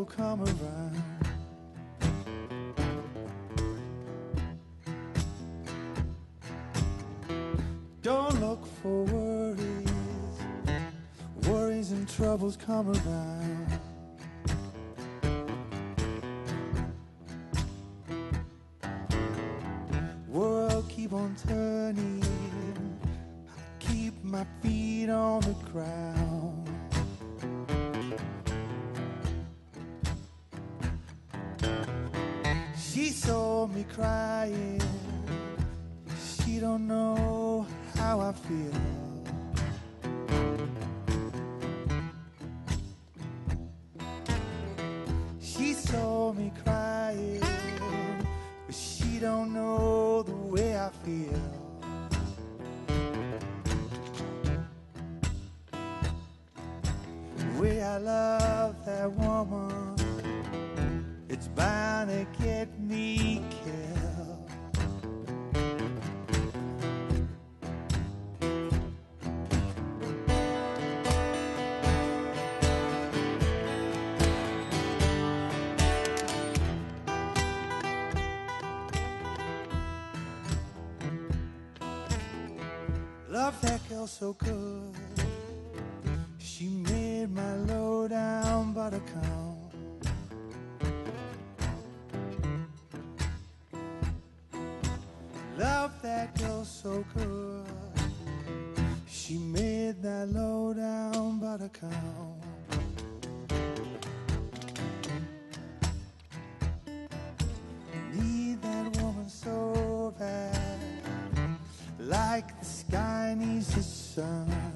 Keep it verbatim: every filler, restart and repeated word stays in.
come around. Don't look for worries, worries and troubles come around. World keep on turning, I keep my feet on the ground. She saw me crying, she don't know how I feel. She saw me crying, but she don't know the way I feel. The way I love that woman, it's bound to get me killed. Love that girl so good, she made my low down buttercup. Love that girl so good, she made that low down buttercup. Need that woman so bad, like the sky needs the sun.